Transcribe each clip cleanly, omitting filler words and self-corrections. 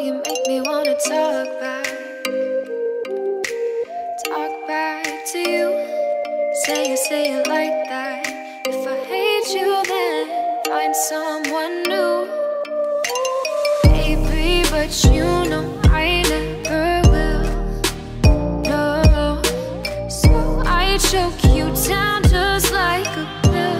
you make me wanna talk back to you. Say it like that. If I hate you, then find someone new. Baby, but you know I never will. No, so I choke you down just like a pill.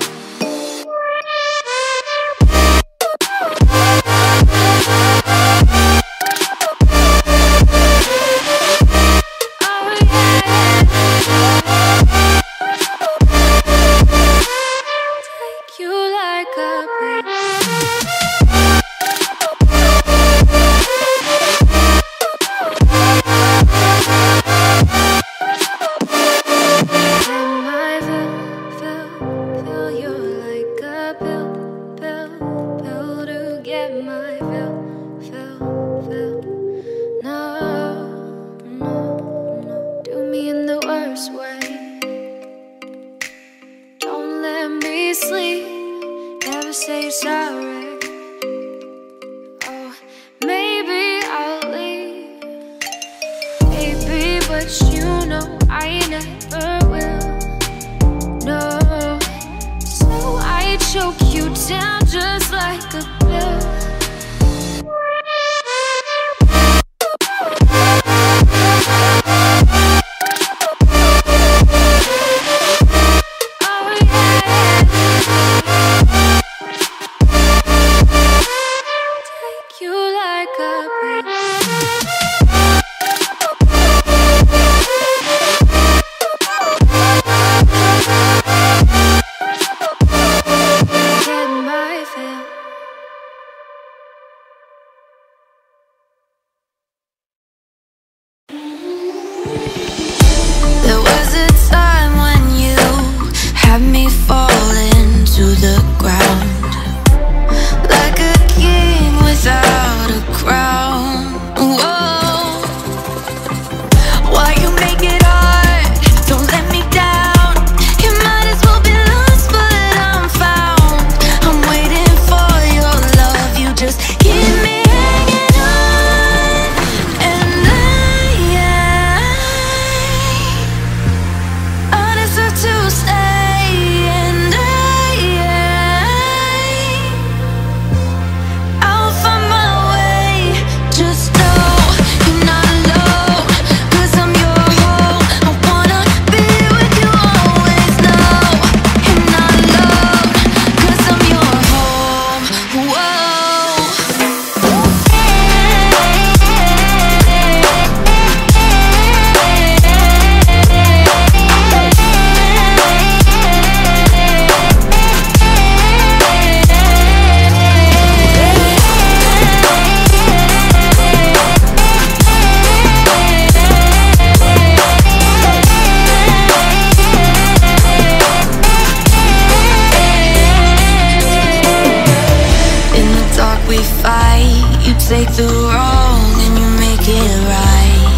Take the wrong and you make it right.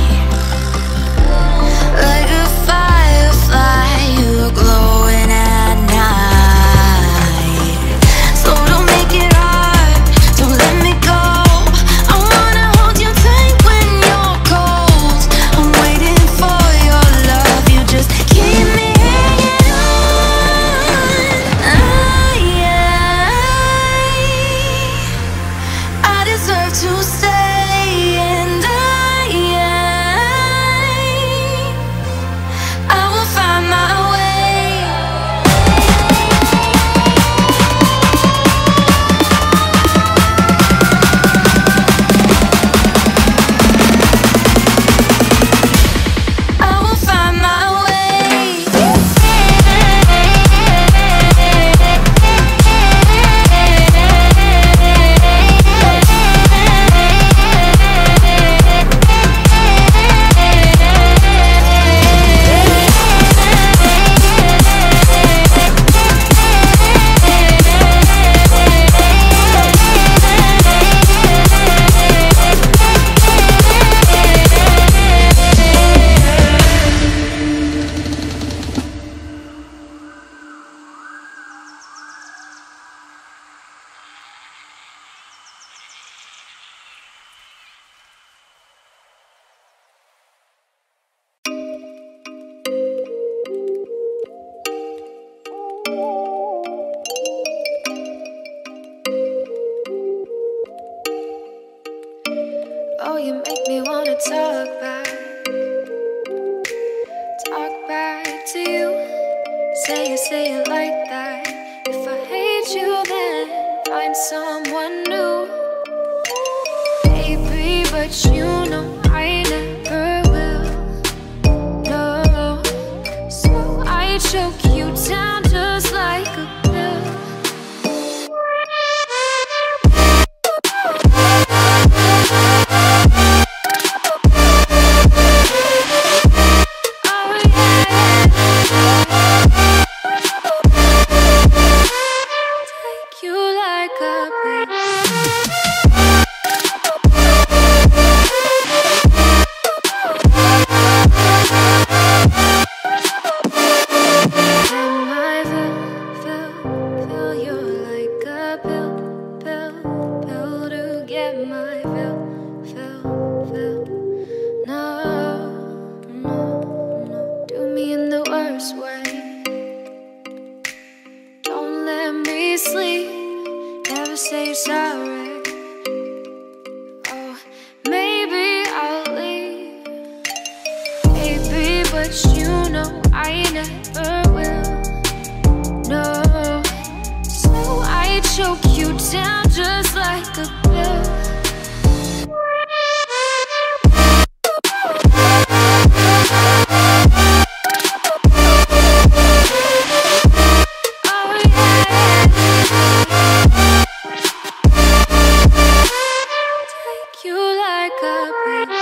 Like a firefly, you're glowing at night. So don't make it hard, don't let me go. I wanna hold you tight when you're cold. I'm waiting for your love, you just keep me hanging on. I deserve to stay. talk back to you. Say it like that. If I hate you, then find someone new. Baby, but you know I never will. No, so I choke you down just like a pill. Sleep, never say you're sorry. Oh, maybe I'll leave, baby, but you know I never will. No, so I choke you down just like a pill. You like a